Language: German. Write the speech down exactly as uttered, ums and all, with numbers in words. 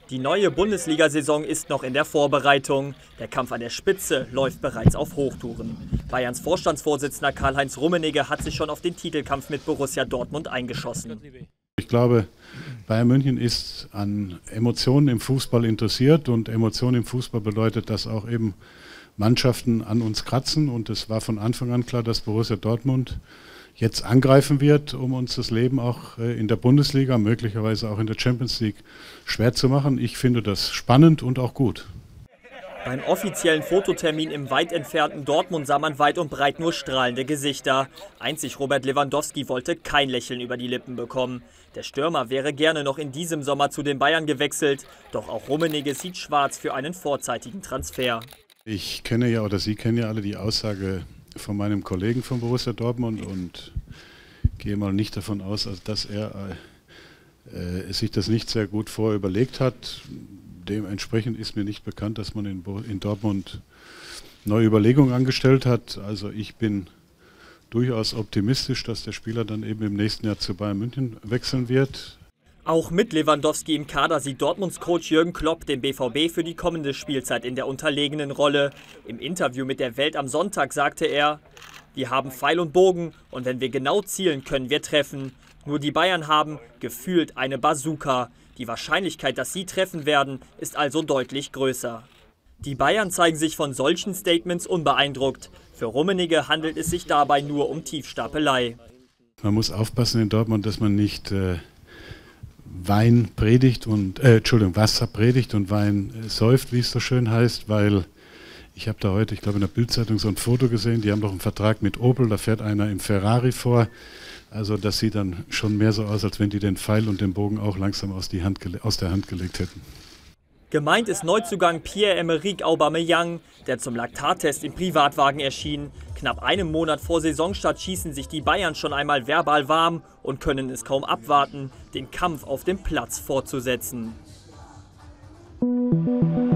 Die neue Bundesliga-Saison ist noch in der Vorbereitung. Der Kampf an der Spitze läuft bereits auf Hochtouren. Bayerns Vorstandsvorsitzender Karl-Heinz Rummenigge hat sich schon auf den Titelkampf mit Borussia Dortmund eingeschossen. Ich glaube, Bayern München ist an Emotionen im Fußball interessiert und Emotionen im Fußball bedeutet, dass auch eben Mannschaften an uns kratzen, und es war von Anfang an klar, dass Borussia Dortmund jetzt angreifen wird, um uns das Leben auch in der Bundesliga, möglicherweise auch in der Champions League schwer zu machen. Ich finde das spannend und auch gut. Beim offiziellen Fototermin im weit entfernten Dortmund sah man weit und breit nur strahlende Gesichter. Einzig Robert Lewandowski wollte kein Lächeln über die Lippen bekommen. Der Stürmer wäre gerne noch in diesem Sommer zu den Bayern gewechselt, doch auch Rummenigge sieht schwarz für einen vorzeitigen Transfer. Ich kenne ja, oder Sie kennen ja alle die Aussage von meinem Kollegen von Borussia Dortmund und gehe mal nicht davon aus, dass er äh, sich das nicht sehr gut vorher überlegt hat. Dementsprechend ist mir nicht bekannt, dass man in, in Dortmund neue Überlegungen angestellt hat. Also ich bin durchaus optimistisch, dass der Spieler dann eben im nächsten Jahr zu Bayern München wechseln wird. Auch mit Lewandowski im Kader sieht Dortmunds Coach Jürgen Klopp den B V B für die kommende Spielzeit in der unterlegenen Rolle. Im Interview mit der Welt am Sonntag sagte er: Wir haben Pfeil und Bogen und wenn wir genau zielen, können wir treffen. Nur die Bayern haben gefühlt eine Bazooka. Die Wahrscheinlichkeit, dass sie treffen werden, ist also deutlich größer. Die Bayern zeigen sich von solchen Statements unbeeindruckt. Für Rummenigge handelt es sich dabei nur um Tiefstapelei. Man muss aufpassen in Dortmund, dass man nicht äh Wein predigt und, äh, Entschuldigung, Wasser predigt und Wein äh, säuft, wie es so schön heißt, weil ich habe da heute, ich glaube in der Bild-Zeitung so ein Foto gesehen, die haben doch einen Vertrag mit Opel, da fährt einer im Ferrari vor, also das sieht dann schon mehr so aus, als wenn die den Pfeil und den Bogen auch langsam aus, die Hand aus der Hand gelegt hätten. Gemeint ist Neuzugang Pierre-Emerick Aubameyang, der zum Laktattest im Privatwagen erschien. Knapp einem Monat vor Saisonstart schießen sich die Bayern schon einmal verbal warm und können es kaum abwarten, den Kampf auf dem Platz fortzusetzen.